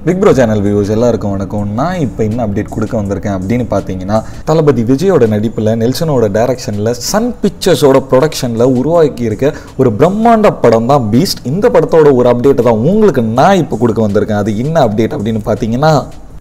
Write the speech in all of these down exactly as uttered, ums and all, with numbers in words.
Big Bro channel viewers எல்லாருக்கும் வணக்கம். நான் இப்போ என்ன அப்டேட் கொடுக்க வந்திருக்கேன் அப்படின்னு பார்த்தீங்கன்னா, தளபதி விஜயோட நடிப்பில் நெல்சனோட டைரக்ஷனில் சன் பிக்சர்ஸோட ப்ரொடக்ஷனில் உருவாக்கி இருக்க ஒரு பிரம்மாண்ட படம் தான் பீஸ்ட். இந்த படத்தோட ஒரு அப்டேட் தான் உங்களுக்கு நான் இப்போ கொடுக்க வந்திருக்கேன். அது என்ன அப்டேட் அப்படின்னு பார்த்தீங்கன்னா,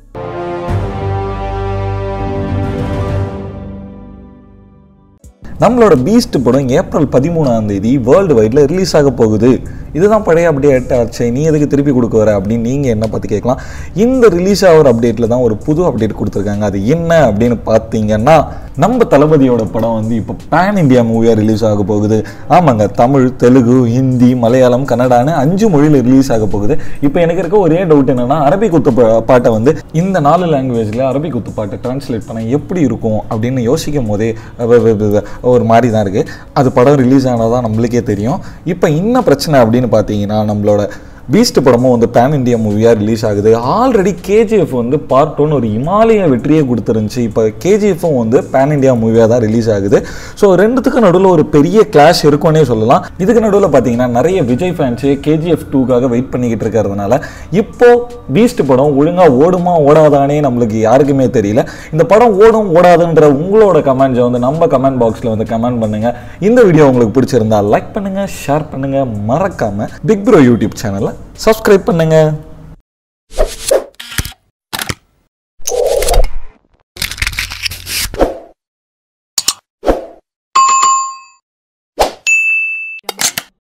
நம்மளோட பீஸ்ட் படம் ஏப்ரல் பதிமூணாம் தேதி வேர்ல்டு வைடில் ரிலீஸ் ஆக போகுது. இதுதான் பழைய அப்டேட் ஆச்சு, நீ எதுக்கு திருப்பி கொடுக்க வர அப்படின்னு நீங்கள் என்ன பார்த்து கேட்கலாம். இந்த ரிலீஸ் ஆகிற அப்டேட்டில் தான் ஒரு புது அப்டேட் கொடுத்துருக்காங்க. அது என்ன அப்படின்னு பார்த்தீங்கன்னா, நம்ம தளபதியோட படம் வந்து இப்போ பேன் இண்டியா மூவியாக ரிலீஸ் ஆக போகுது. ஆமாங்க, தமிழ், தெலுங்கு, ஹிந்தி, மலையாளம், கன்னடான்னு அஞ்சு மொழியில் ரிலீஸ் ஆக போகுது. இப்போ எனக்கு இருக்க ஒரே டவுட் என்னென்னா, அரபி குத்து பாட்டை வந்து இந்த நாலு லாங்குவேஜில் அரபி குத்து பாட்டை டிரான்ஸ்லேட் பண்ண எப்படி இருக்கும் அப்படின்னு யோசிக்கும் போதே ஒரு மாதிரி தான் இருக்குது. அது படம் ரிலீஸ் ஆனால் தான் நம்மளுக்கே தெரியும். இப்போ என்ன பிரச்சனை அப்படின்னு பார்த்தீங்கன்னா, நம்மளோட பீஸ்ட் படமும் வந்து பேன் இண்டியா மூவியாக ரிலீஸ் ஆகுது. ஆல்ரெடி கேஜிஎஃப் வந்து பார்ட் ஒன் ஒரு இமாலய வெற்றியை கொடுத்துருந்துச்சு. இப்போ கேஜிஎஃப்பும் வந்து பேன் இண்டியா மூவியாக தான் ரிலீஸ் ஆகுது. ஸோ ரெண்டுத்துக்கு நடுவில் ஒரு பெரிய கிளாஷ் இருக்கும்னே சொல்லலாம். இதுக்கு நடுவில் பார்த்தீங்கன்னா, நிறைய விஜய் ஃபேன்ஸு கேஜிஎஃப் டூக்காக வெயிட் பண்ணிக்கிட்டு இருக்கிறதுனால இப்போ பீஸ்ட் படம் ஒழுங்காக ஓடுமா ஓடாதானே நம்மளுக்கு யாருக்குமே தெரியல. இந்த படம் ஓடும் ஓடாதுன்ற உங்களோட கமெண்ட்ஸை வந்து நம்ம கமெண்ட் பாக்ஸில் வந்து கமெண்ட் பண்ணுங்கள். இந்த வீடியோ உங்களுக்கு பிடிச்சிருந்தா லைக் பண்ணுங்கள், ஷேர் பண்ணுங்கள், மறக்காமல் பிக் ப்ரோ யூடியூப் சேனலை சப்ஸ்கிரைப் பண்ணுங்க.